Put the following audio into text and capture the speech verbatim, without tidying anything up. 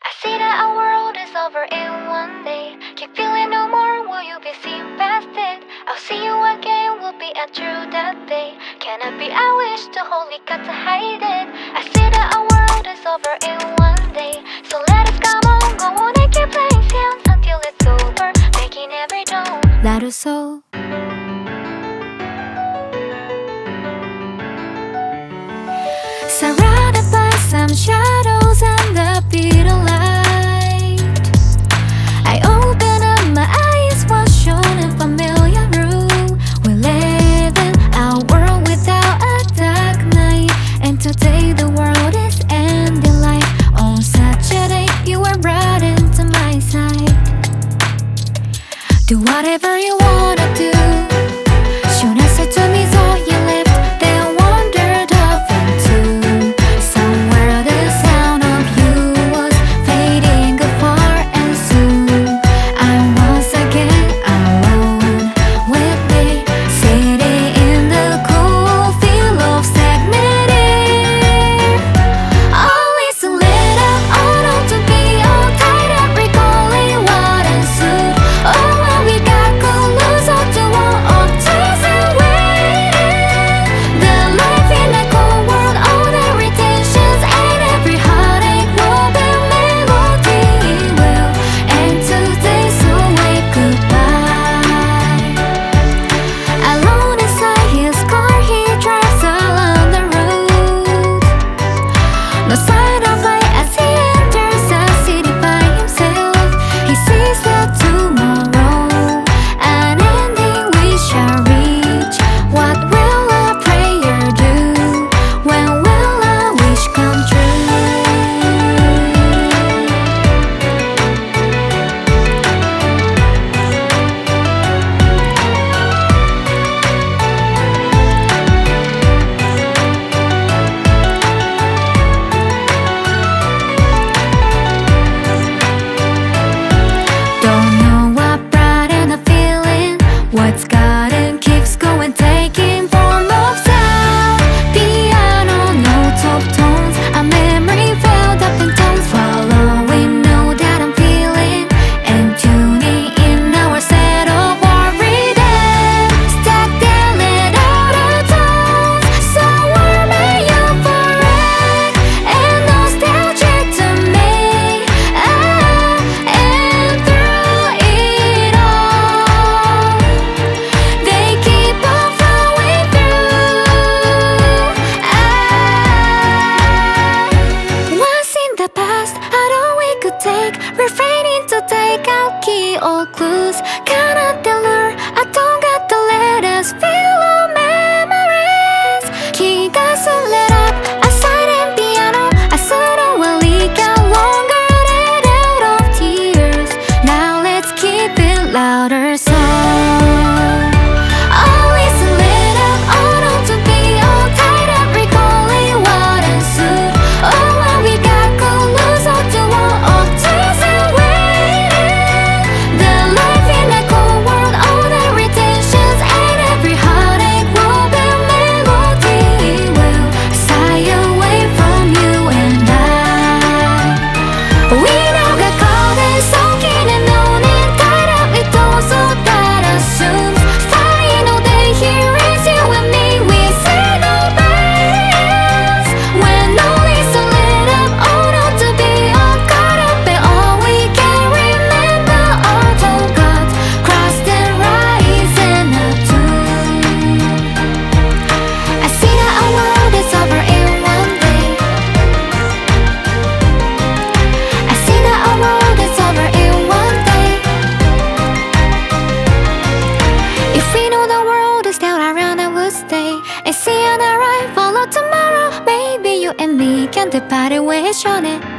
I see that our world is over in one day. Keep feeling no more, will you be seen past it? I'll see you again, we'll be a true that day. Can it be I wish to hold, we got to hide it. I see that our world is over in one day. So let us come on, go on and keep playing sounds until it's over, making every dawn. 나를 소 surrounded by some shadows and the bitter light. I open up my eyes, what's shown in familiar room. We live in a world without a dark night, and today the world is ending life. On such a day you were brought into my sight. Do whatever you wanna do. Should I say to me so you left? What's got and keeps going, taking form of sound. Piano notes of tones, a memory filled up in tones. Following, know that I'm feeling and tuning in our set of our rhythm. Stuck there, let out our tones, somewhere may euphoric and nostalgic to me. Ah, and through it all, they keep on flowing through. Ah, once in the past, I thought we could take, refraining to take out key or clues. Cannot lure, I don't got to let us feel our memories. 키가 lit up, a silent piano. I suddenly got longer, let out of tears. Now let's keep it louder, so always lit up, on on to be all tied up, recalling what ensued. Oh, what we got could lose all to one of tears and waiting. The life in a cold world, all the retentions and every heartache will be melody. Will sigh away from you and I. We now got caught and soaking and known and tied up with those all that assumes. Final day here is you and me, we say nobody else. When all is so lit up, all not to be all caught up, and all we can remember all told God, crossed and rise in a tune. I see that our world is over in one day. I see that our world is over in one day. If we know the world is down around, I would stay and see an arrival of tomorrow. Maybe you and me can depart away, shown it.